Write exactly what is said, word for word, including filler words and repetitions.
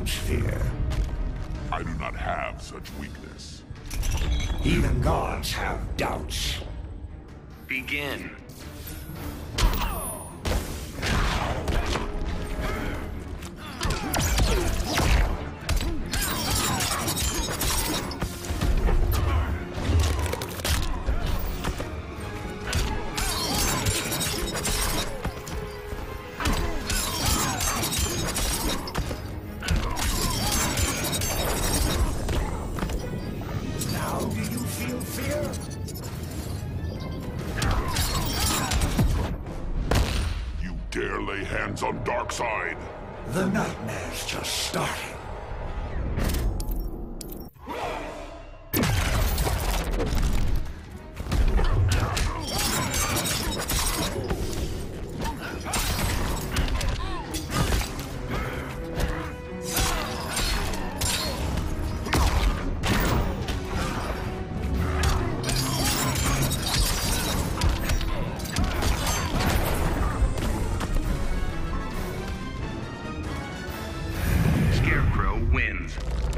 such fear. I do not have such weakness. Even gods have doubts. Begin. Now do you feel fear? You dare lay hands on Darkseid? The nightmare's just starting. Scarecrow wins.